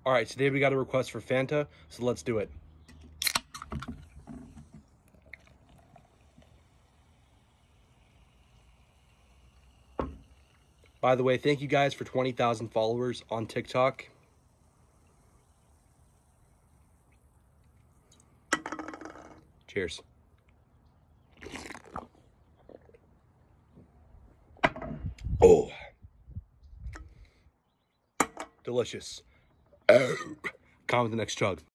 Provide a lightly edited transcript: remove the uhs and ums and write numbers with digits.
All right, today we got a request for Fanta, so let's do it. By the way, thank you guys for 20,000 followers on TikTok. Cheers. Oh. Delicious. Oh. Comment the next chug.